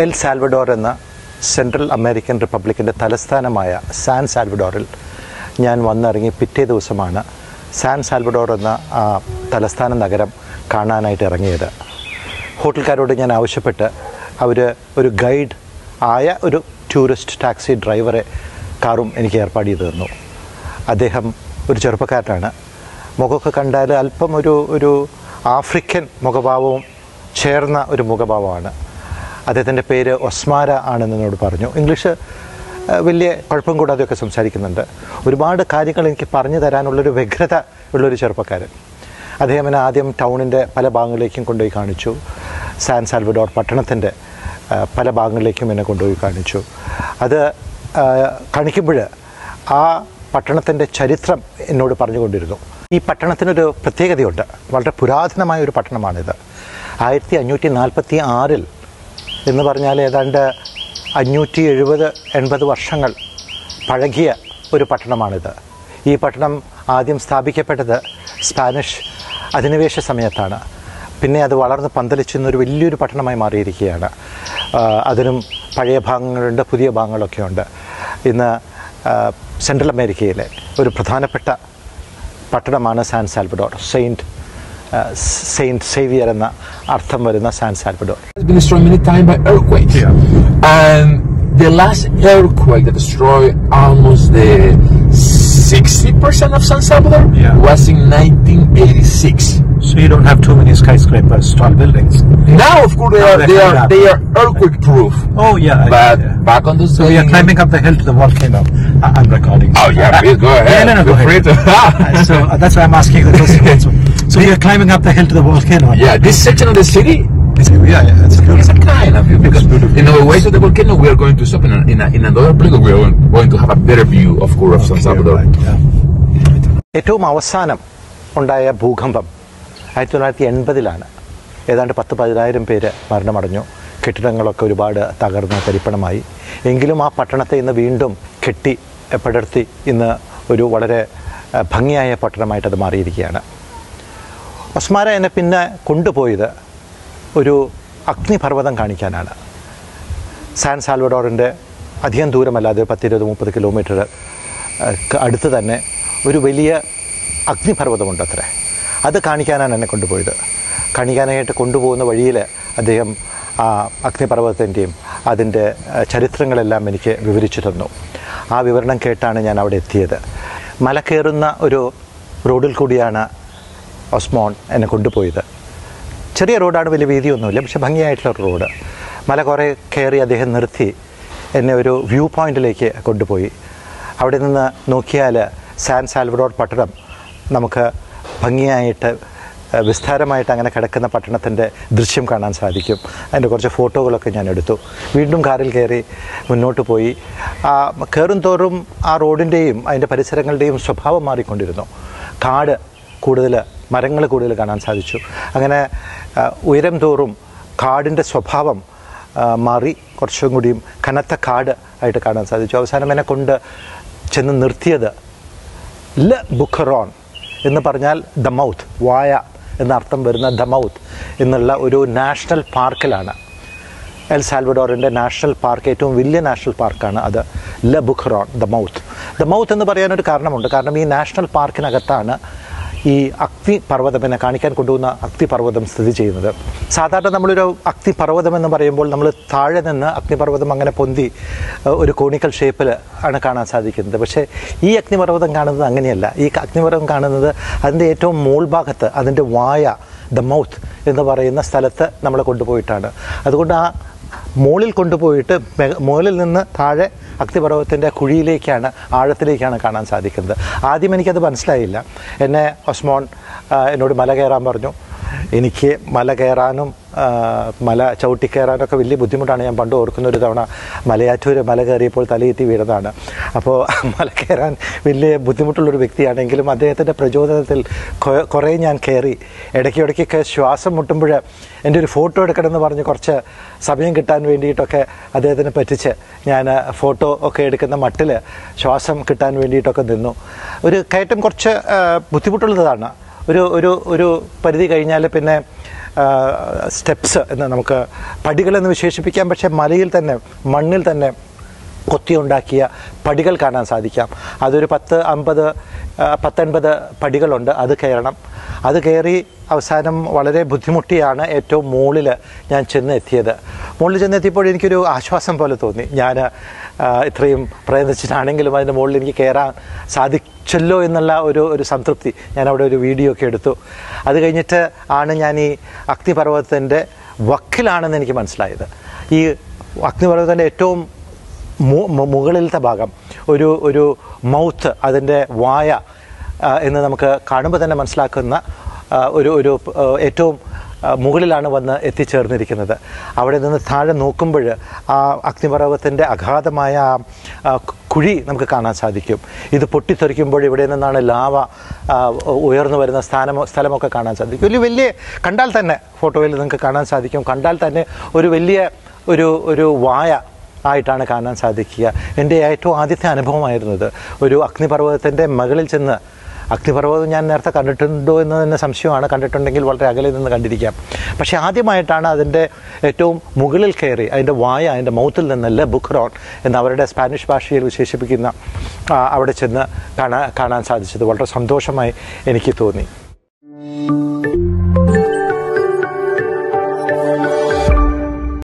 L Salvador എന്ന central American റിപ്പബ്ലിക്കിൻ്റെ തലസ്ഥാനമായ സാൻ സാൽവഡോറിൽ ഞാൻ വന്നിറങ്ങി പിറ്റേ ദിവസമാണ് സാൻ സാൽവഡോർ എന്ന തലസ്ഥാന നഗരം കാണാനായിട്ട് ഇറങ്ങിയത്. ഹോട്ടൽക്കാരോട് ഞാൻ ആവശ്യപ്പെട്ട് അവർ ഒരു ഗൈഡ് ആയ ഒരു ടൂറിസ്റ്റ് ടാക്സി ഡ്രൈവറെ കാറും എനിക്ക് ഏർപ്പാട് ചെയ്തു തന്നു. അദ്ദേഹം ഒരു ചെറുപ്പക്കാരനാണ്. മുഖമൊക്കെ കണ്ടാൽ അല്പം ഒരു ആഫ്രിക്കൻ മുഖഭാവവും ചേർന്ന ഒരു മുഖഭാവമാണ്. അദ്ദേഹത്തിൻ്റെ പേര് ഒസ്മാര ആണെന്ന് എന്നോട് പറഞ്ഞു. ഇംഗ്ലീഷ് വലിയ കുഴപ്പം കൂടാതെയൊക്കെ സംസാരിക്കുന്നുണ്ട്. ഒരുപാട് കാര്യങ്ങൾ എനിക്ക് പറഞ്ഞു തരാനുള്ളൊരു വ്യഗ്രത ഉള്ളൊരു ചെറുപ്പക്കാരൻ. അദ്ദേഹം എന്നെ ആദ്യം ടൗണിൻ്റെ പല ഭാഗങ്ങളിലേക്കും കൊണ്ടുപോയി കാണിച്ചു. സാൻ സാൽവഡോർ പട്ടണത്തിൻ്റെ പല ഭാഗങ്ങളിലേക്കും എന്നെ കൊണ്ടുപോയി കാണിച്ചു. അത് കാണിക്കുമ്പോൾ ആ പട്ടണത്തിൻ്റെ ചരിത്രം എന്നോട് പറഞ്ഞുകൊണ്ടിരുന്നു. ഈ പട്ടണത്തിനൊരു പ്രത്യേകതയുണ്ട്. വളരെ പുരാതനമായ ഒരു പട്ടണമാണിത്. 1546 എന്ന് പറഞ്ഞാൽ ഏതാണ്ട് 570-80 വർഷങ്ങൾ പഴകിയ ഒരു പട്ടണമാണിത്. ഈ പട്ടണം ആദ്യം സ്ഥാപിക്കപ്പെട്ടത് സ്പാനിഷ് അധിനിവേശ സമയത്താണ്. പിന്നെ അത് വളർന്ന് പന്തലിച്ചെന്നൊരു വലിയൊരു പട്ടണമായി മാറിയിരിക്കുകയാണ്. അതിനും പഴയ ഭാഗങ്ങളുണ്ട്, പുതിയ ഭാഗങ്ങളൊക്കെ ഉണ്ട്. ഇന്ന് സെൻട്രൽ അമേരിക്കയിലെ ഒരു പ്രധാനപ്പെട്ട പട്ടണമാണ് സാൻ സാൽവഡോർ. സെയിൻറ്റ് സേവിയർ എന്ന അർത്ഥം വരുന്ന San Salvador. It's been destroyed many times by earthquakes. And the last earthquake that destroyed almost the 60% of San Salvador was in 1986. So you don't have too many skyscrapers, tall buildings. Now, of course, they are earthquake proof. Oh yeah. But back on the so we are climbing up the hill to the volcano. I'm recording. Oh yeah, please go ahead. No, go ahead. So that's why I'm asking the questions. So we are climbing up the hill to the volcano. Yeah, this section of the city. It's a kind of view because in our way to the volcano we are going to stop in another place. We are going to have a better view, of course, of San Salvador. ഏറ്റവും അവസാനം ഉണ്ടായ ഭൂകമ്പം 1980 ഏതാണ്ട് 10,000-15,000 പേര് മരണമടഞ്ഞു. കെട്ടിടങ്ങളൊക്കെ ഒരുപാട് തകർന്ന് തരിപ്പണമായി. എങ്കിലും ആ പട്ടണത്തെ ഇന്ന് വീണ്ടും കെട്ടി പടർത്തി ഇന്ന് ഒരു വളരെ ഭംഗിയായ പട്ടണമായിട്ടത് മാറിയിരിക്കുകയാണ്. ഒസ്മാര എന്നെ പിന്നെ കൊണ്ടുപോയത് ഒരു അഗ്നിപർവ്വതം കാണിക്കാനാണ്. സാൻ സാൽവഡോറിൻ്റെ അധികം ദൂരമല്ലാതെ 10-20-30 കിലോമീറ്റർ അടുത്ത് തന്നെ ഒരു വലിയ അഗ്നിപർവ്വതമുണ്ട് അത്രേ. അത് കാണിക്കാനാണ് എന്നെ കൊണ്ടുപോയത്. കാണിക്കാനായിട്ട് കൊണ്ടുപോകുന്ന വഴിയിൽ അദ്ദേഹം ആ അഗ്നിപർവ്വതത്തിൻ്റെയും അതിൻ്റെ ചരിത്രങ്ങളെല്ലാം എനിക്ക് വിവരിച്ചു തന്നു. ആ വിവരണം കേട്ടാണ് ഞാൻ അവിടെ എത്തിയത്. മല കയറുന്ന ഒരു റോഡിൽ കൂടിയാണ് ഒസ്മോൺ എന്നെ കൊണ്ടുപോയത്. ചെറിയ റോഡാണ്, വലിയ വീതിയൊന്നുമില്ല, പക്ഷെ ഭംഗിയായിട്ടുള്ള റോഡ്. മല കുറേ കയറി അദ്ദേഹം നിർത്തി എന്നെ ഒരു വ്യൂ പോയിൻറ്റിലേക്ക് കൊണ്ടുപോയി. അവിടെ നിന്ന് നോക്കിയാൽ സാൻ സാൽവഡോർ പട്ടണം നമുക്ക് ഭംഗിയായിട്ട് വിസ്താരമായിട്ട് അങ്ങനെ കിടക്കുന്ന പട്ടണത്തിൻ്റെ ദൃശ്യം കാണാൻ സാധിക്കും. അതിൻ്റെ കുറച്ച് ഫോട്ടോകളൊക്കെ ഞാൻ എടുത്തു. വീണ്ടും കാറിൽ കയറി മുന്നോട്ട് പോയി. കയറും തോറും ആ റോഡിൻ്റെയും അതിൻ്റെ പരിസരങ്ങളുടെയും സ്വഭാവം മാറിക്കൊണ്ടിരുന്നു. കാട് കൂടുതൽ, മരങ്ങൾ കൂടുതൽ കാണാൻ സാധിച്ചു. അങ്ങനെ ഉയരം തോറും കാടിൻ്റെ സ്വഭാവം മാറി കുറച്ചും കൂടിയും കനത്ത കാട് ആയിട്ട് കാണാൻ സാധിച്ചു. അവസാനം എന്നെ കൊണ്ട് ചെന്ന് നിർത്തിയത് ല ബുഖറോൺ എന്ന് പറഞ്ഞാൽ ദ മൗത്ത്, വായ എന്നർത്ഥം വരുന്ന ദ മൗത്ത് എന്നുള്ള ഒരു നാഷണൽ പാർക്കിലാണ്. എൽ സാൽവഡോറിൻ്റെ നാഷണൽ പാർക്ക്, ഏറ്റവും വലിയ നാഷണൽ പാർക്കാണ് അത്. ല ബുഖറോൺ, ദ മൗത്ത് എന്ന് പറയാനൊരു കാരണമുണ്ട്. കാരണം ഈ നാഷണൽ പാർക്കിനകത്താണ് ഈ അഗ്നിപർവ്വതം എന്നെ കാണിക്കാൻ കൊണ്ടുപോകുന്ന അഗ്നിപർവ്വതം സ്ഥിതി ചെയ്യുന്നത്. സാധാരണ നമ്മളൊരു അഗ്നിപർവ്വതം എന്ന് പറയുമ്പോൾ നമ്മൾ താഴെ നിന്ന് അഗ്നിപർവ്വതം അങ്ങനെ പൊന്തി ഒരു കോണിക്കൽ ഷേപ്പിൽ ആണ് കാണാൻ സാധിക്കുന്നത്. പക്ഷേ ഈ അഗ്നിപർവ്വതം കാണുന്നത് അങ്ങനെയല്ല. ഈ അഗ്നിപർവ്വതം കാണുന്നത് അതിൻ്റെ ഏറ്റവും മോൾഭാഗത്ത്, അതിൻ്റെ വായ, ദ മൗത്ത് എന്ന് പറയുന്ന സ്ഥലത്ത് നമ്മളെ കൊണ്ടുപോയിട്ടാണ്. അതുകൊണ്ട് ആ മുകളിൽ കൊണ്ടുപോയിട്ട് മുകളിൽ നിന്ന് താഴെ അഗ്നിപർവ്വതത്തിൻ്റെ കുഴിയിലേക്കാണ്, ആഴത്തിലേക്കാണ് കാണാൻ സാധിക്കുന്നത്. ആദ്യം എനിക്കത് മനസ്സിലായില്ല. എന്നെ ഒസ്മോൺ എന്നോട് മല കയറാൻ പറഞ്ഞു. എനിക്ക് മല കയറാനും മല ചവിട്ടിക്കയറാനൊക്കെ വലിയ ബുദ്ധിമുട്ടാണ്. ഞാൻ പണ്ട് ഓർക്കുന്ന ഒരു തവണ മലയാറ്റൂർ മല കയറിയപ്പോൾ തലയെത്തി വീണതാണ്. അപ്പോൾ മല കയറാൻ വലിയ ബുദ്ധിമുട്ടുള്ളൊരു വ്യക്തിയാണെങ്കിലും അദ്ദേഹത്തിൻ്റെ പ്രചോദനത്തിൽ കുറേ ഞാൻ കയറി. ഇടയ്ക്കൊക്കെ ശ്വാസം മുട്ടുമ്പോൾ എൻ്റെ ഒരു ഫോട്ടോ എടുക്കണമെന്ന് പറഞ്ഞ് കുറച്ച് സമയം കിട്ടാൻ വേണ്ടിയിട്ടൊക്കെ അദ്ദേഹത്തിനെ പറ്റിച്ച് ഞാൻ ഫോട്ടോ ഒക്കെ എടുക്കുന്ന മട്ടിൽ ശ്വാസം കിട്ടാൻ വേണ്ടിയിട്ടൊക്കെ നിന്നു. ഒരു കയറ്റം കുറച്ച് ബുദ്ധിമുട്ടുള്ളതാണ്. ഒരു പരിധി കഴിഞ്ഞാൽ പിന്നെ സ്റ്റെപ്സ് എന്ന് നമുക്ക് പടികളെന്ന് വിശേഷിപ്പിക്കാം. പക്ഷേ മലയിൽ തന്നെ മണ്ണിൽ തന്നെ കൊത്തിയുണ്ടാക്കിയ പടികൾ കാണാൻ സാധിക്കാം. അതൊരു 10-50 പടികളുണ്ട്. അത് കയറണം. അത് കയറി അവസാനം വളരെ ബുദ്ധിമുട്ടിയാണ് ഏറ്റവും മുകളിൽ ഞാൻ ചെന്നെത്തിയത്. മുകളിൽ ചെന്നെത്തിയപ്പോൾ എനിക്കൊരു ആശ്വാസം പോലെ തോന്നി. ഞാൻ ഇത്രയും പ്രയത്നിച്ചിട്ടാണെങ്കിലും അതിൻ്റെ മുകളിൽ എനിക്ക് കയറാൻ സാധിച്ചല്ലോ എന്നുള്ള ഒരു സംതൃപ്തി. ഞാൻ അവിടെ ഒരു വീഡിയോ ഒക്കെ എടുത്തു. അത് കഴിഞ്ഞിട്ട് ആണ് ഞാൻ ഈ അഗ്നിപർവ്വതത്തിൻ്റെ വക്കിലാണെന്ന് എനിക്ക് മനസ്സിലായത്. ഈ അഗ്നിപർവ്വതത്തിൻ്റെ ഏറ്റവും മുകളിലത്തെ ഭാഗം ഒരു മൗത്ത്, അതിൻ്റെ വായ എന്ന് നമുക്ക് കാണുമ്പോൾ തന്നെ മനസ്സിലാക്കുന്ന ഒരു ഏറ്റവും മുകളിലാണ് വന്ന് എത്തിച്ചേർന്നിരിക്കുന്നത്. അവിടെ നിന്ന് താഴെ നോക്കുമ്പോൾ ആ അഗ്നിപർവ്വതത്തിൻ്റെ അഗാധമായ കുഴി നമുക്ക് കാണാൻ സാധിക്കും. ഇത് പൊട്ടിത്തെറിക്കുമ്പോൾ ഇവിടെ നിന്നാണ് ലാവ ഉയർന്നു വരുന്ന സ്ഥലമൊക്കെ കാണാൻ സാധിക്കും. വലിയ കണ്ടാൽ തന്നെ ഫോട്ടോയിൽ നിങ്ങൾക്ക് കാണാൻ സാധിക്കും. കണ്ടാൽ തന്നെ ഒരു വലിയ ഒരു വായ ആയിട്ടാണ് കാണാൻ സാധിക്കുക. എൻ്റെ ഏറ്റവും ആദ്യത്തെ അനുഭവമായിരുന്നത്. ഒരു അഗ്നിപർവ്വതത്തിൻ്റെ മുകളിൽ ചെന്ന്, അഗ്നിപർവ്വതം ഞാൻ നേരത്തെ കണ്ടിട്ടുണ്ടോ എന്ന് തന്നെ സംശയമാണ്. കണ്ടിട്ടുണ്ടെങ്കിൽ വളരെ അകലെ നിന്ന് കണ്ടിരിക്കാം. പക്ഷേ ആദ്യമായിട്ടാണ് അതിൻ്റെ ഏറ്റവും മുകളിൽ കയറി അതിൻ്റെ വായ, അതിൻ്റെ മൗത്തിൽ നിന്ന് ലെ ബുക്രോൺ എന്ന് അവരുടെ സ്പാനിഷ് ഭാഷയിൽ വിശേഷിപ്പിക്കുന്ന അവിടെ ചെന്ന് കാണാൻ സാധിച്ചത്. വളരെ സന്തോഷമായി എനിക്ക് തോന്നി.